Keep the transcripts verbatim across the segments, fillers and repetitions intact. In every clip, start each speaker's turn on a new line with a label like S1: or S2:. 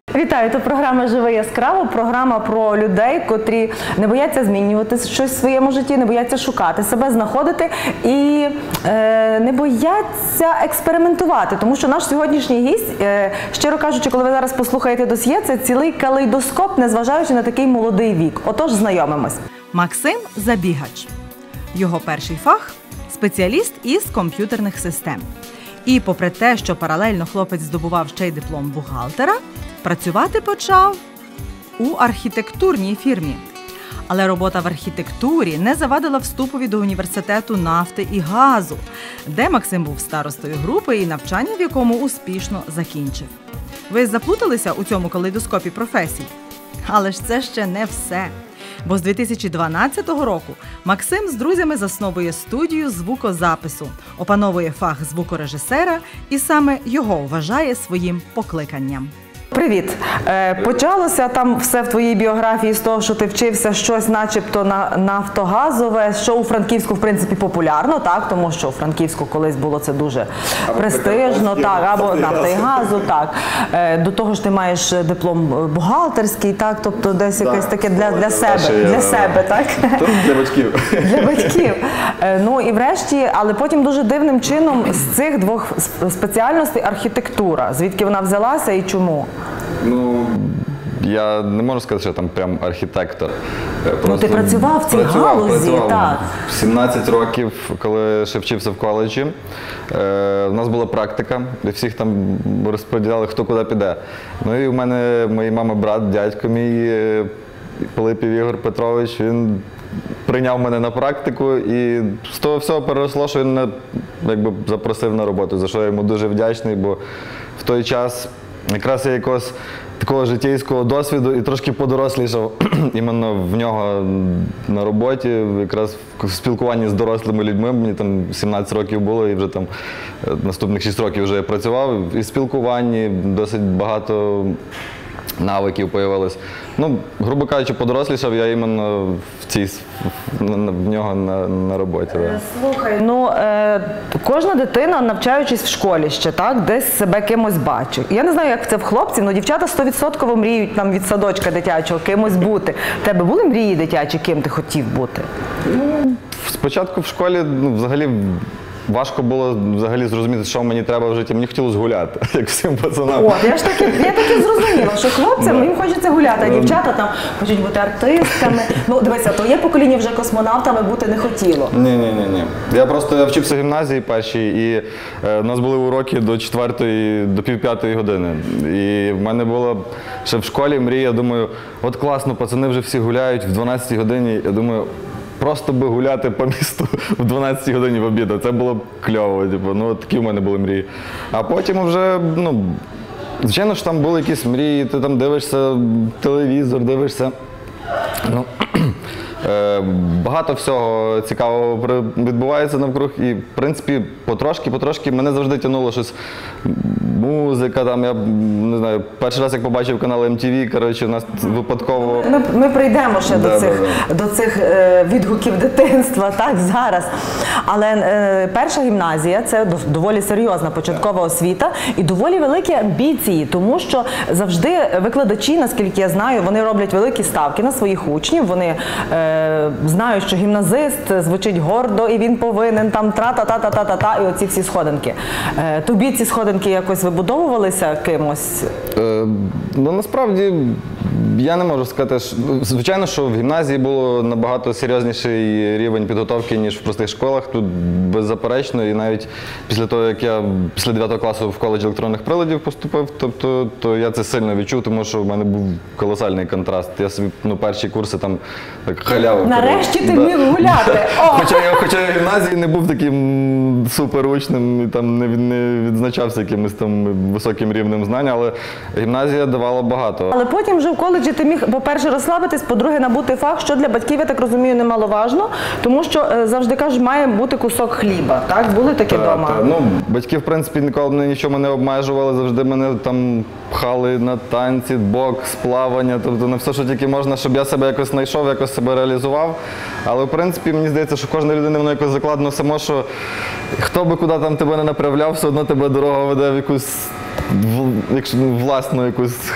S1: Вітаю, це програма «Живи яскраво», програма про людей, котрі не бояться змінювати щось в своєму житті, не бояться шукати себе, знаходити і е, не бояться експериментувати. Тому що наш сьогоднішній гість, е, щиро кажучи, коли ви зараз послухаєте досьє, це цілий калейдоскоп, незважаючи на такий молодий вік. Отож, знайомимось.
S2: Максим Забігач. Його перший фах – спеціаліст із комп'ютерних систем. І попри те, що паралельно хлопець здобував ще й диплом бухгалтера, працювати почав у архітектурній фірмі. Але робота в архітектурі не завадила вступові до університету нафти і газу, де Максим був старостою групи і навчання в якому успішно закінчив. Ви заплуталися у цьому калейдоскопі професій? Але ж це ще не все. Бо з дві тисячі дванадцятого року Максим з друзями засновує студію звукозапису, опановує фах звукорежисера і саме його вважає своїм покликанням.
S1: Привіт. Е, почалося там все в твоїй біографії з того, що ти вчився щось начебто на нафтогазове, що у Франківську, в принципі, популярно, так, тому що у Франківську колись було це дуже або престижно, так, або нафта і газу, так. Е, до того ж ти маєш диплом бухгалтерський, так, тобто десь якесь таке для, для себе, для себе, так?
S3: Для батьків.
S1: Для батьків. Е, ну і врешті, але потім дуже дивним чином з цих двох спеціальностей архітектура. Звідки вона взялася і чому?
S3: Ну, я не можу сказати, що я там прям архітектор.
S1: Просто ну, ти працював в цій
S3: працював,
S1: галузі,
S3: працював.
S1: так.
S3: В сімнадцять років, коли ще вчився в коледжі, е, у нас була практика, де всіх там розподіляли, хто куди піде. Ну і у мене, моїй мами брат, дядько мій, Пилипів Ігор Петрович, він прийняв мене на практику і з того всього переросло, що він мене якби запросив на роботу, за що я йому дуже вдячний, бо в той час якраз я якогось такого життєйського досвіду і трошки подорослішав іменно в нього на роботі, якраз в спілкуванні з дорослими людьми. Мені там сімнадцять років було і вже там наступних шість років вже я працював. І в спілкуванні досить багато навиків появилось. Ну, грубо кажучи, подорослішав я іменно в цій, в нього на, на роботі. Да.
S1: Слухай, ну е, кожна дитина, навчаючись в школі ще, так, десь себе кимось бачить. Я не знаю, як це в хлопців, але дівчата сто відсотків мріють там від садочка дитячого кимось бути. В тебе були мрії дитячі, ким ти хотів бути?
S3: Ну, спочатку в школі, ну, взагалі, важко було взагалі зрозуміти, що мені треба в житті. Мені хотілося гуляти, як всім пацанам.
S1: От, я ж таки, я таки зрозуміла, що хлопцям їм хочеться гуляти, а дівчата там хочуть бути артистками. Ну, дивися, твоє покоління вже космонавтами бути не хотіло.
S3: Ні, ні, ні, ні. Я просто я вчився в гімназії першій, і е, у нас були уроки до четвертої, до півп'ятої години. І в мене була ще в школі мрія, думаю, от класно, пацани вже всі гуляють в дванадцятій годині. Я думаю, просто би гуляти по місту в дванадцятій годині в обіду. Це було б кльово, типу, ну такі в мене були мрії. А потім вже, ну, звичайно ж там були якісь мрії, ти там дивишся телевізор, дивишся, ну, е, багато всього цікавого відбувається навкруг і, в принципі, потрошки-потрошки мене завжди тягнуло щось, музика, там, я не знаю, перший раз, як побачив канал ем ті ві, коротше, у нас випадково…
S1: Ми, ми прийдемо ще да, до цих, да, да. До цих е, відгуків дитинства, так, зараз. Але е, перша гімназія – це доволі серйозна початкова освіта і доволі великі амбіції, тому що завжди викладачі, наскільки я знаю, вони роблять великі ставки на своїх учнів, вони е, знають, що гімназист звучить гордо і він повинен там тра-та-та-та-та-та, і оці всі сходинки. Е, тобі ці сходинки якось вибудовувалися кимось?
S3: Е, ну, насправді, я не можу сказати, що, звичайно, що в гімназії було набагато серйозніший рівень підготовки, ніж в простих школах, тут беззаперечно, і навіть після того, як я після дев'ятого класу в коледж електронних приладів поступив, тобто, то я це сильно відчув, тому що в мене був колосальний контраст. Я собі, ну, перші курси там так халявив.
S1: Нарешті ти міг гуляти!
S3: Хоча я, хоча я в гімназії не був таким суперучним і там не, не відзначався якимось там високим рівнем знань, але гімназія давала багато.
S1: Але потім вже в коледжі ти міг, по-перше, розслабитись, по-друге, набути фах, що для батьків, я так розумію, немаловажно, тому що, завжди кажуть, має бути кусок хліба. Так? Були такі вдома?
S3: Ну, батьки, в принципі, ніколи мене нічого не обмежували, завжди мене там пхали на танці, бокс, плавання, тобто на все, що тільки можна, щоб я себе якось знайшов, якось себе реалізував. Але, в принципі, мені здається, що кожна людина, воно якось закладено само, що хто би куди там тебе не направляв, все одно тебе дорога веде в якусь якщо, власну якусь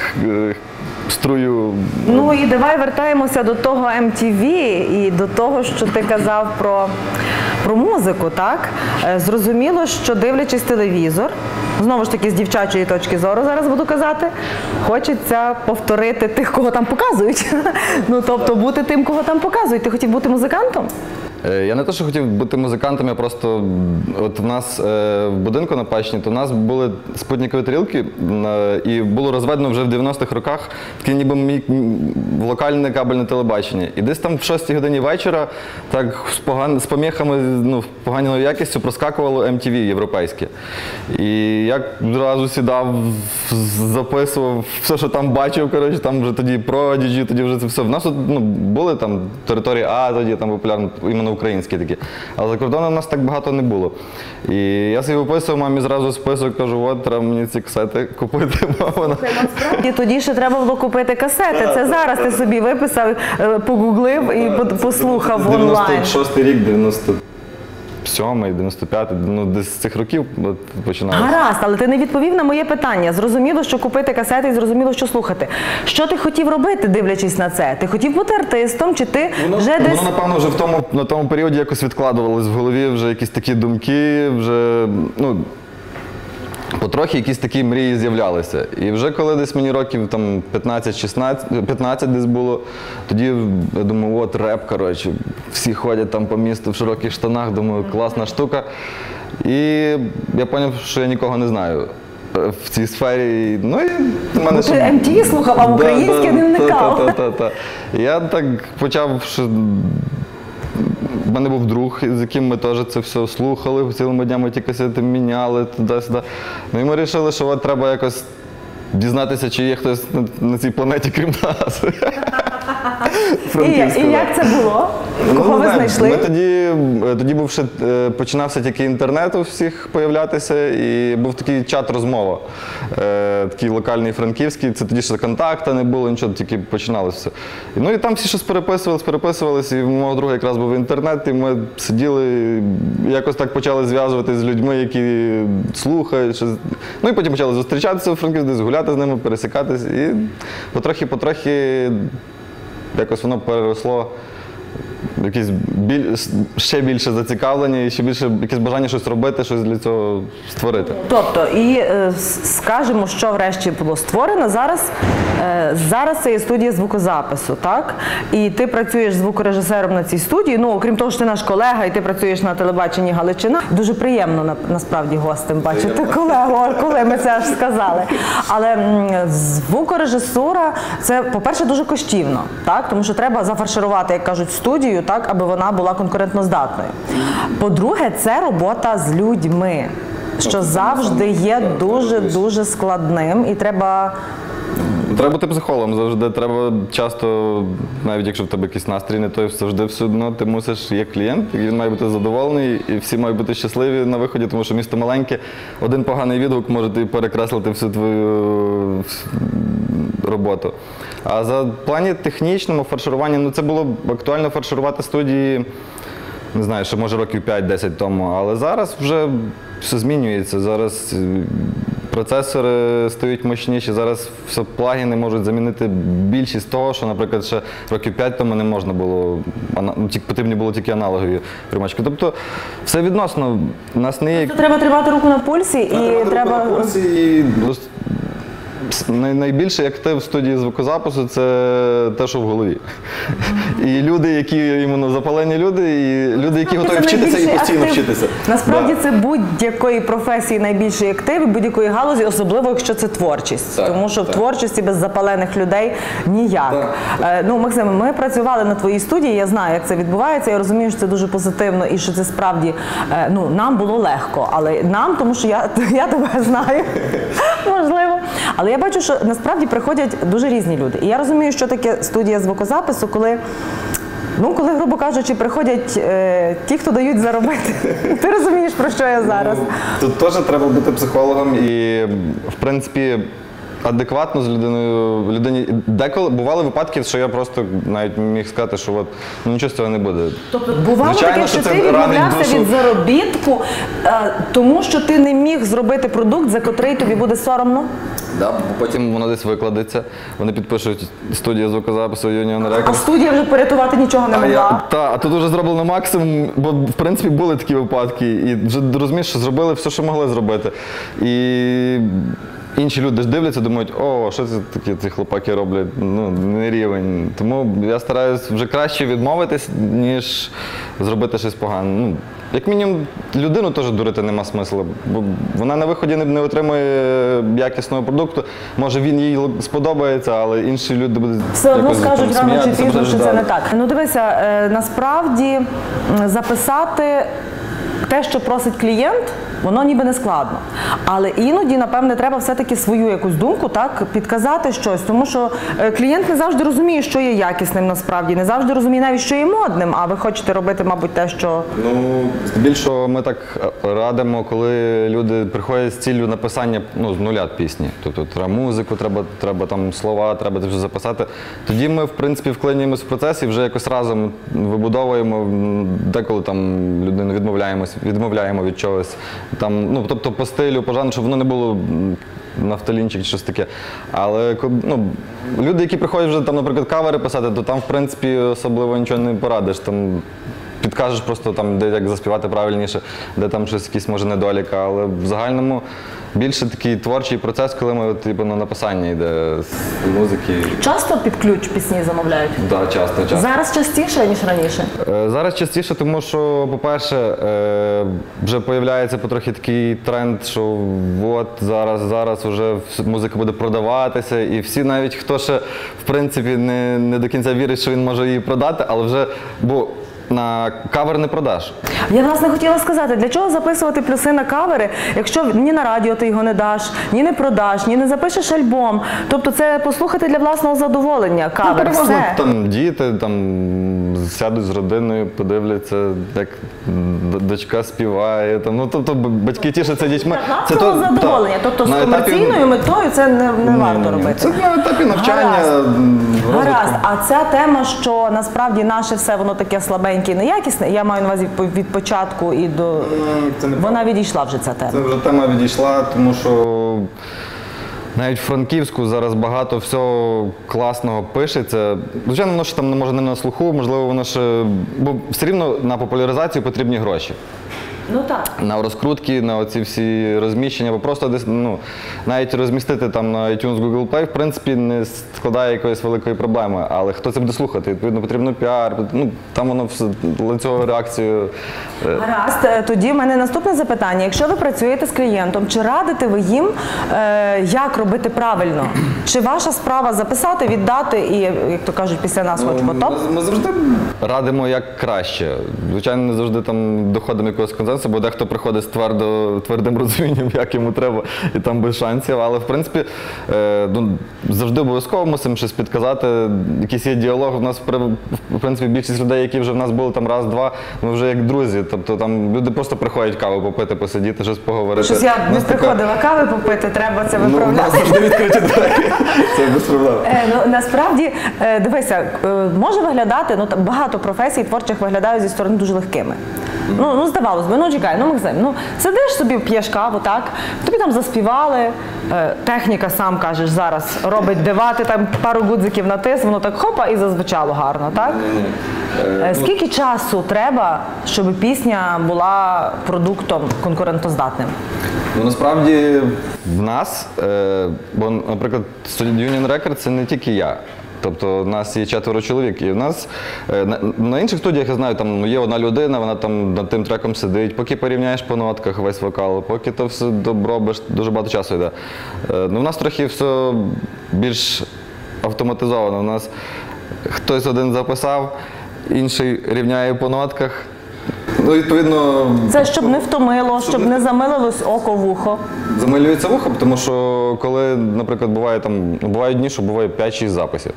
S3: струю.
S1: Ну і давай вертаємося до того ем ті ві і до того, що ти казав про, про музику, так? Зрозуміло, що дивлячись телевізор, знову ж таки з дівчачої точки зору зараз буду казати, хочеться повторити тих, кого там показують. Ну, тобто бути тим, кого там показують. Ти хотів бути музикантом?
S3: Я не те, що хотів бути музикантом, я просто, от в нас в будинку на Пащині, то в нас були спутникові тарілки, і було розведено вже в дев'яностих роках таке ніби локальне кабельне телебачення. І десь там в шостій годині вечора, так з, поган... з поміхами, ну, поганою якістю проскакувало ем ті ві європейське. І я одразу сідав, записував все, що там бачив, коротше, там вже тоді продіджі, тоді вже це все. В нас тут, ну, були там території А, тоді там популярно, іменно українські такі. Але за кордоном у нас так багато не було. І я собі виписував мамі зразу список, кажу, от, треба мені ці касети купити. Мама.
S1: І тоді ще треба було купити касети. Це зараз ти собі виписав, погуглив і послухав онлайн.
S3: дев'яносто шостий рік, дев'яносто сьомий, дев'яносто п'ятий, ну десь з цих років починалося.
S1: Гаразд, але ти не відповів на моє питання. Зрозуміло, що купити касети і зрозуміло, що слухати. Що ти хотів робити, дивлячись на це? Ти хотів бути артистом, чи ти
S3: воно,
S1: вже десь...
S3: Воно, напевно, вже в тому, на тому періоді якось відкладувалось в голові, вже якісь такі думки, вже, ну, потрохи якісь такі мрії з'являлися. І вже коли десь мені років там п'ятнадцять-шістнадцять, п'ятнадцять десь було, тоді я думаю, от реп, коротше, всі ходять там по місту в широких штанах, думаю, класна штука. І я зрозумів, що я нікого не знаю в цій сфері. Ну, і в мене
S1: ти
S3: ще...
S1: ем ті ві слухав, а в українське
S3: да,
S1: не вникав.
S3: Та, та, та, та. Я так почав, що... У мене був друг, з яким ми теж це все слухали, цілими днями ті касети міняли, туди-сюди. Ну і ми вирішили, що от треба якось дізнатися, чи є хтось на, на цій планеті, крім нас.
S1: І, і як це було? Кого
S3: ну,
S1: ви
S3: знаю,
S1: знайшли?
S3: Ми тоді, тоді був ще, починався тільки інтернет у всіх появлятися, і був такий чат-розмова, е, такий локальний франківський, це тоді ще контакта не було, нічого, тільки починалося все. Ну і там всі щось переписувалися, переписувалися, і у мого друга якраз був інтернет, і ми сиділи, і якось так почали зв'язуватися з людьми, які слухають. Щось. Ну і потім почали зустрічатися у Франківську, десь гуляти з ними, пересікатися, і потрохи-потрохи якось воно переросло в якесь біль... ще більше зацікавлення і ще більше якесь бажання щось робити, щось для цього створити.
S1: Тобто, і е, скажемо, що врешті було створено. Зараз, е, зараз це є студія звукозапису, так? І ти працюєш звукорежисером на цій студії. Ну, окрім того, що ти наш колега, і ти працюєш на телебаченні Галичина. Дуже приємно, на, насправді, гостем бачити колегу, коли ми це аж сказали. Але м, звукорежисура – це, по-перше, дуже коштівно, так? Тому що треба зафарширувати, як кажуть, студію, так, аби вона була конкурентноздатною. По-друге, це робота з людьми, що завжди є дуже-дуже складним, і треба...
S3: Треба бути психологом завжди, треба часто, навіть якщо в тебе якийсь настрій не той, завжди все одно ти мусиш, є клієнт, і він має бути задоволений, і всі мають бути щасливі на виході, тому що місто маленьке, один поганий відгук може перекреслити всю твою роботу. А за плані технічному фарширування, ну це було б актуально фарширувати студії, не знаю, ще може років п'ять-десять тому, але зараз вже все змінюється, зараз процесори стають мощніші, зараз все плагіни можуть замінити більшість того, що, наприклад, ще років п'ять тому не можна було, потрібні було тільки аналогові приймачки. Тобто все відносно, у нас не є...
S1: Треба тримати руку на пульсі і треба...
S3: Найбільший актив в студії звукозапису – це те, що в голові. І люди, які іменно запалені люди, і люди, які готові вчитися і постійно вчитися.
S1: Насправді це будь-якої професії найбільший актив, будь-якої галузі, особливо, якщо це творчість.
S3: Так,
S1: тому що
S3: так.
S1: в творчості без запалених людей ніяк.
S3: Так,
S1: так. Ну, Максим, ми працювали на твоїй студії, я знаю, як це відбувається, я розумію, що це дуже позитивно і що це справді, ну, нам було легко, але нам, тому що я, я тебе знаю, можливо. Але я бачу, що насправді приходять дуже різні люди. І я розумію, що таке студія звукозапису, коли, ну, коли, грубо кажучи, приходять е, ті, хто дають заробити. Ти розумієш, про що я зараз?
S3: Тут теж треба бути психологом і, в принципі, адекватно з людиною, людині. Деколи бували випадки, що я просто навіть міг сказати, що от, ну, нічого з цього не буде.
S1: Тобто бувало
S3: Звичайно,
S1: таке, що
S3: що
S1: ти
S3: це ранить
S1: відмовлявся
S3: душу.
S1: від заробітку, е, тому що ти не міг зробити продукт, за котрий тобі буде соромно?
S3: Да, потім воно десь викладеться, вони підпишуть студія звукозапису Union
S1: А
S3: Records.
S1: студія вже порятувати нічого не
S3: А,
S1: могла.
S3: я, та, а тут вже зроблено максимум, бо в принципі були такі випадки, і вже розумієш, що зробили все, що могли зробити. І інші люди ж дивляться, думають, о, що це такі ці хлопаки роблять, ну, не рівень. Тому я стараюсь вже краще відмовитись, ніж зробити щось погане. Ну, як мінімум, людину теж дурити нема смислу, бо вона на виході не, не отримує якісного продукту. Може він їй сподобається, але інші люди будуть
S1: Все одно
S3: якось,
S1: скажуть
S3: там,
S1: рано чи
S3: сміятися,
S1: пізно,
S3: будуть
S1: що це
S3: ждати.
S1: не так. Ну дивися, е, насправді м, записати те, що просить клієнт, воно ніби не складно. Але іноді, напевне, треба все-таки свою якусь думку, так, підказати щось. Тому що е, клієнт не завжди розуміє, що є якісним насправді, не завжди розуміє навіть, що є модним, а ви хочете робити, мабуть, те, що…
S3: Ну, здебільшого ми так радимо, коли люди приходять з ціллю написання, ну, з нуля пісні. Тобто треба музику, треба, треба там слова, треба це все записати. Тоді ми, в принципі, вклинюємось в процес і вже якось разом вибудовуємо, деколи там людину відмовляємось, відмовляємо від чогось. Там, ну, тобто по стилю, по жанру, щоб воно не було нафталінчик чи щось таке. Але ну, люди, які приходять вже, там, наприклад, кавери писати, то там, в принципі, особливо нічого не порадиш. Там, підкажеш просто, там, де як заспівати правильніше, де там щось якісь, може, недоліка. Але в загальному більше такий творчий процес, коли ми типу, на написання йде з музики.
S1: Часто під ключ пісні замовляють?
S3: Так, да, часто, часто.
S1: Зараз частіше, ніж раніше?
S3: Е, Зараз частіше, тому що, по-перше, е, вже з'являється потрохи такий тренд, що от зараз, зараз вже музика буде продаватися, і всі навіть, хто ще, в принципі, не, не до кінця вірить, що він може її продати, але вже, бо на кавер не продаш.
S1: Я, власне, хотіла сказати, для чого записувати плюси на кавери, якщо ні на радіо ти його не даш, ні не продаш, ні не запишеш альбом.Тобто це послухати для власного задоволення, кавер,
S3: Ну, переважно
S1: все.
S3: там діти там сядуть з родиною, подивляться, як д- дочка співає. Там, ну, тобто батьки тішаться дітьми.
S1: Це то задоволення.
S3: та,
S1: Тобто з
S3: на етапі-
S1: комерційною метою це не, не варто робити.
S3: Це на етапі навчання,
S1: Гаразд.
S3: розвитку.
S1: Гаразд, а ця тема, що насправді наше все воно таке слабеньке і неякісне, я маю на увазі від- від початку і до…
S3: Це не
S1: Вона відійшла вже ця тема.
S3: Це вже тема відійшла, тому що навіть в Франківську зараз багато всього класного пишеться. Звичайно, воно ще там може не на слуху, можливо, воно ще… Бо все рівно на популяризацію потрібні гроші.
S1: Ну так.
S3: На розкрутки, на оці всі розміщення, бо просто десь, ну, навіть розмістити там на iTunes, Google Play, в принципі, не складає якоїсь великої проблеми. Але хто це буде слухати? Відповідно, потрібно піар, ну, там воно все, ланцюгову реакцію. е,
S1: Гаразд, тоді в мене наступне запитання. Якщо ви працюєте з клієнтом, чи радите ви їм, е, як робити правильно? Чи ваша справа записати, віддати і, як то кажуть, після нас хоч потоп?
S3: Ми, ми завжди радимо як краще. Звичайно, не завжди там доходимо якогось консенсусу, бо дехто приходить з твердо, твердим розумінням, як йому треба, і там без шансів. Але, в принципі, е, ну, завжди обов'язково мусимо щось підказати. Якийсь є діалог. У нас, в принципі, більшість людей, які вже в нас були там раз-два, ми вже як друзі. Тобто там люди просто приходять каву попити, посидіти, щось поговорити.
S1: Щось я
S3: У
S1: не
S3: нас така-
S1: приходила кави попити, треба це
S3: Ну, у нас
S1: виправляти.
S3: завжди відкриті двері. Це без проблем.
S1: Е, ну, насправді, е, дивися, е, може виглядати, ну, та- багато професій творчих виглядають зі сторони дуже легкими. Ну, ну здавалось би, ну чекай, ну Максим, ну сидиш собі, п'єш каву, так, тобі там заспівали, е, техніка, сам кажеш, зараз робить дива, ти там пару гудзиків натис, воно так хопа і зазвучало гарно, так? Е, Скільки часу треба, щоб пісня була продуктом конкурентоздатним?
S3: Ну, насправді в нас, е, бо, наприклад, Union Records – це не тільки я. Тобто у нас є четверо чоловік, і в нас е, на, на інших студіях, я знаю, там є одна людина, вона там над тим треком сидить, поки порівняєш по нотках весь вокал, поки то все добробиш, дуже багато часу йде. Е, ну, у нас трохи все більш автоматизовано. У нас хтось один записав, інший рівняє по нотках. Ну, відповідно,
S1: Це щоб не втомило, щоб не замилилось око в ухо.
S3: замилюється вухо, тому що коли, наприклад, буває там, бувають дні, що буває п'ять-шість записів.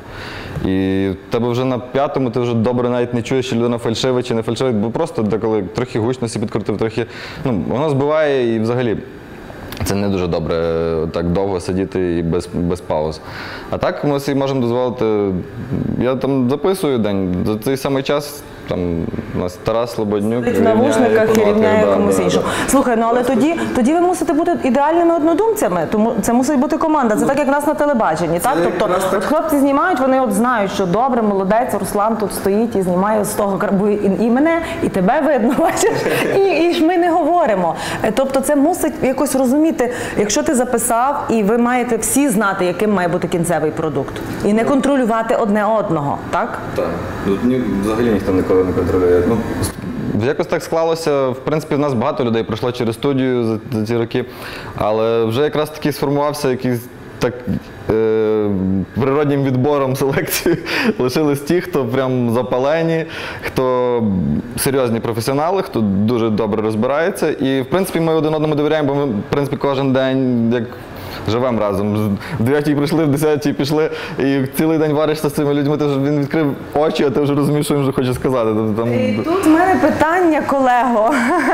S3: І в тебе вже на п'ятому ти вже добре навіть не чуєш, чи людина фальшива чи не фальшива, бо просто деколи трохи гучності підкрутив, трохи, ну, воно збиває і взагалі. Це не дуже добре так довго сидіти і без, без пауз. А так ми собі можемо дозволити, я там записую день, за цей самий час там у нас Тарас Слободнюк
S1: в навушниках і рівняє
S3: да,
S1: комусь
S3: да,
S1: іншому.
S3: да.
S1: Слухай, ну але тоді, тоді ви мусите бути ідеальними однодумцями, тому це мусить бути команда. Це так, як в нас на телебаченні, так? Тобто, от хлопці знімають, вони от знають, що добре, молодець, Руслан тут стоїть і знімає з того, бо і, і мене, і тебе видно, бачиш, і, і ж ми не говоримо. Тобто це мусить якось розуміти, якщо ти записав, і ви маєте всі знати, яким має бути кінцевий продукт. І не контролювати одне одного, так?
S3: Так. Ні, взагалі ніхто ніколи не контролює. Ну, якось так склалося, в принципі, в нас багато людей пройшло через студію за, за ці роки, але вже якраз таки сформувався якийсь так е, природнім відбором селекції. Лишились ті, хто прям запалені, хто серйозні професіонали, хто дуже добре розбирається. І, в принципі, ми один одному довіряємо, бо ми, в принципі, кожен день, як живемо разом. В дев'ятій прийшли, в десятій пішли, і цілий день варишся з цими людьми, ти вже, він відкрив очі, а ти вже розумієш, що він вже хоче сказати. Там...
S1: І тут в мене питання, колего.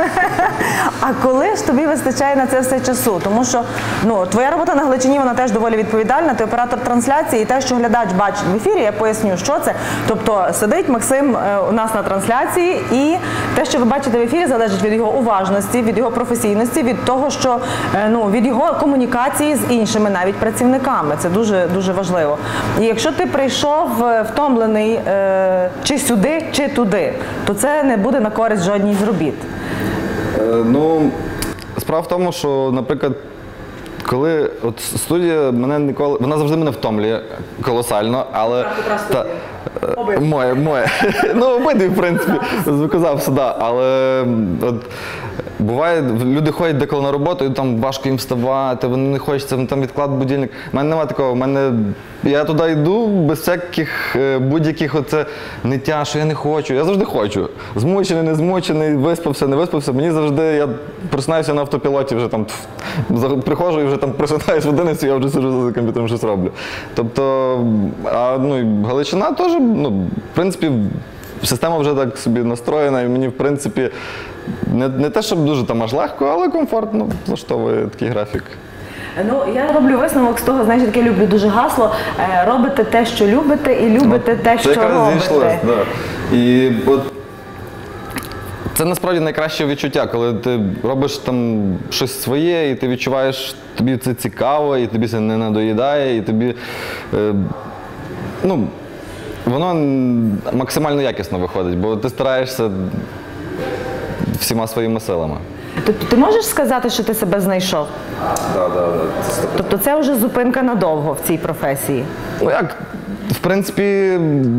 S1: А коли ж тобі вистачає на це все часу? Тому що ну, твоя робота на Галичині, вона теж доволі відповідальна, ти оператор трансляції, і те, що глядач бачить в ефірі, я поясню, що це. Тобто сидить Максим у нас на трансляції, і те, що ви бачите в ефірі, залежить від його уважності, від його професійності, від того, що, ну, від його комунікації з іншими навіть працівниками. Це дуже, дуже важливо. І якщо ти прийшов втомлений е, чи сюди, чи туди, то це не буде на користь жодній з робіт.
S3: Е, ну, справа в тому, що, наприклад, коли от студія мене ніколи, вона завжди мене втомлює колосально, але та, е, моє, моє, ну обидві, в принципі, казав сюди, але от буває, люди ходять деколи на роботу, і там важко їм вставати, вони не хочеться, там відклад будильник. У мене немає такого, в мене, я туди йду без всяких будь-яких оце ниття, що я не хочу, я завжди хочу. Змучений, не змучений, виспався, не виспався, мені завжди, я просинаюся на автопілоті, вже там, приходжу і вже там просинаюсь в одинадцять, я вже сиджу за комп'ютером, щось роблю. Тобто, а, ну, і Галичина теж, ну, в принципі, система вже так собі настроєна, і мені, в принципі, не, не те, щоб дуже там аж легко, але комфортно влаштовує такий графік.
S1: Ну, я роблю висновок з того, знаєш, таке люблю дуже гасло, е, робите те, що любите, і любите
S3: ну,
S1: те, що робите.
S3: Зійшлось, да. І от це насправді найкраще відчуття, коли ти робиш там щось своє, і ти відчуваєш, тобі це цікаво, і тобі це не надоїдає, і тобі, е, ну, воно максимально якісно виходить, бо ти стараєшся всіма своїми силами.
S1: Тобто ти можеш сказати, що ти себе знайшов?
S3: Так, так, так.
S1: Тобто це вже зупинка надовго в цій професії?
S3: Ну як, в принципі,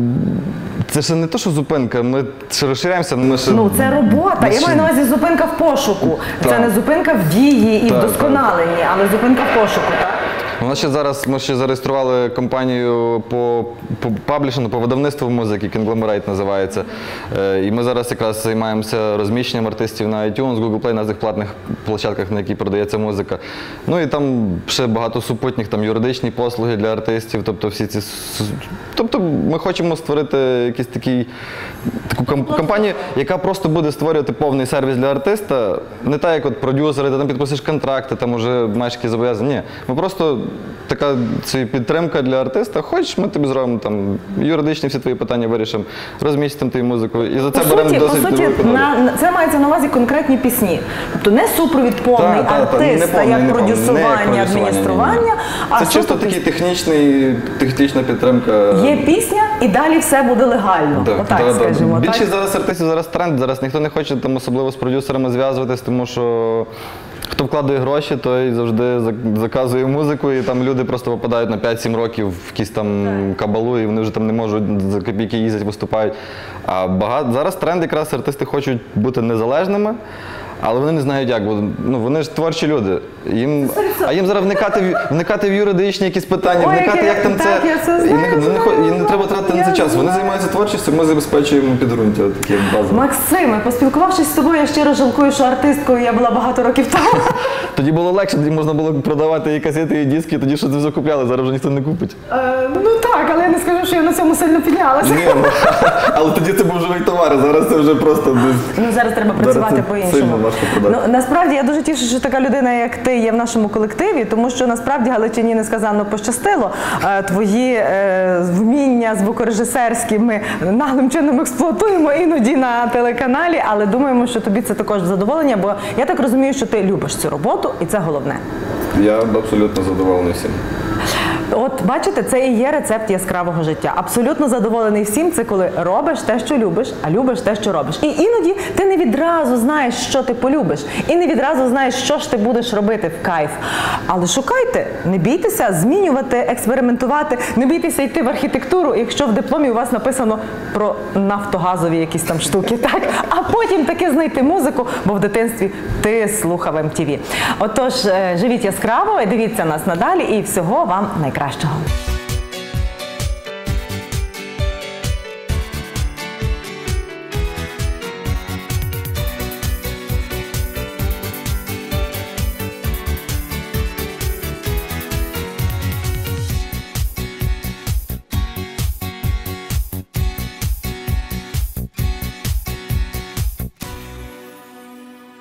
S3: це ж не те, що зупинка, ми ще розширяємося. Ми ще...
S1: Ну, це робота. Я маю на увазі зупинка в пошуку.
S3: Так.
S1: Це не зупинка в дії і
S3: так,
S1: вдосконаленні, так, але зупинка в пошуку, так?
S3: У нас ще зараз, ми ще зареєстрували компанію по, по паблішингу, по видавництву музики, Conglomerate називається. І ми зараз якраз займаємося розміщенням артистів на iTunes, Google Play, на цих платних площадках, на які продається музика. Ну і там ще багато супутніх, там юридичні послуги для артистів, тобто всі ці... Тобто ми хочемо створити якийсь такий, таку компанію, яка просто буде створювати повний сервіс для артиста, не так, як от продюсери, ти там підписуєш контракти, там вже маєш якісь зобов'язання. Ні, ми просто така підтримка для артиста. Хочеш, ми тобі зробимо там юридичні всі твої питання вирішимо, розмістимо твою музику. І за це
S1: по
S3: беремо
S1: суті,
S3: досить
S1: по суті, на, це мається на увазі конкретні пісні. Тобто не супровід повний
S3: та, та, та,
S1: артиста,
S3: не повний,
S1: як
S3: не
S1: продюсування,
S3: повний, не
S1: адміністрування.
S3: ні, ні.
S1: А
S3: це чисто такий технічний, технічна підтримка.
S1: Є пісня, і далі все буде легально.
S3: Так,
S1: Отак,
S3: так,
S1: скажімо.
S3: Більшість
S1: так?
S3: зараз артистів, зараз тренд, зараз ніхто не хоче там особливо з продюсерами зв'язуватись, тому що хто вкладає гроші, той завжди заказує музику, і там люди просто попадають на п'ять-сім років в якісь там кабалу, і вони вже там не можуть, за копійки їздять, виступають. А багато, зараз тренд якраз артисти хочуть бути незалежними, але вони не знають як, бо ну, вони ж творчі люди. Їм, а їм зараз вникати в, вникати в юридичні якісь питання,
S1: Ой,
S3: вникати, як там
S1: так,
S3: це.
S1: Я це знаю,
S3: і, не, не, і не треба тратити на це час. Вони
S1: знаю.
S3: займаються творчістю, ми забезпечуємо підґрунтя таке базове.
S1: Максиме, поспілкувавшись з тобою, я щиро жалкую, що артисткою я була багато років тому.
S3: Тоді було легше, тоді можна було продавати і касети, і диски, тоді що це все купляли, зараз вже ніхто не купить.
S1: Е, ну так, але я не скажу, що я на цьому сильно піднялася.
S3: Ні, ну, але тоді це був живий товар, а зараз це вже просто десь.
S1: Ну зараз треба працювати по-іншому.
S3: важко продати.
S1: Ну, насправді я дуже тішу, що така людина, як ти, є в нашому колективі, тому що насправді Галичині несказанно пощастило. Е, Твої е, вміння звукорежисерські ми наглим чином експлуатуємо іноді на телеканалі, але думаємо, що тобі це також задоволення, бо я так розумію, що ти любиш цю роботу, і це головне.
S3: Я абсолютно задоволений всім.
S1: От бачите, це і є рецепт яскравого життя. Абсолютно задоволений всім, це коли робиш те, що любиш, а любиш те, що робиш. І іноді ти не відразу знаєш, що ти полюбиш, і не відразу знаєш, що ж ти будеш робити в кайф. Але шукайте, не бійтеся змінювати, експериментувати, не бійтеся йти в архітектуру, якщо в дипломі у вас написано про нафтогазові якісь там штуки, так? А потім таки знайти музику, бо в дитинстві ти слухав ем ті ві. Отож, живіть яскраво, дивіться нас надалі і всього вам найкращого.